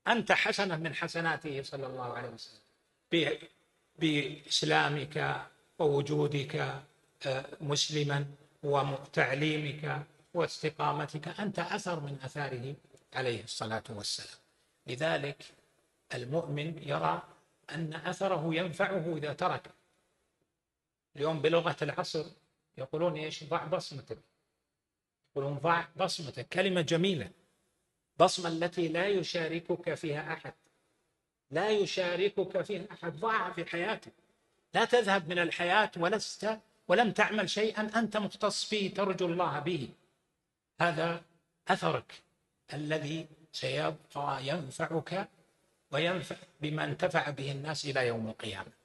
أنت حسنة من حسناته صلى الله عليه وسلم بإسلامك ووجودك مسلما وتعليمك واستقامتك، أنت أثر من أثاره عليه الصلاة والسلام. لذلك المؤمن يرى أن أثره ينفعه إذا ترك. اليوم بلغة العصر يقولون إيش؟ ضع بصمتك. يقولون ضع بصمتك، كلمة جميلة، بصمة التي لا يشاركك فيها أحد، لا يشاركك فيها أحد، ضعها في حياتك. لا تذهب من الحياة ولم تعمل شيئا أنت مختص به ترجو الله به. هذا أثرك الذي سيبقى ينفعك وينفع بما انتفع به الناس إلى يوم القيامة.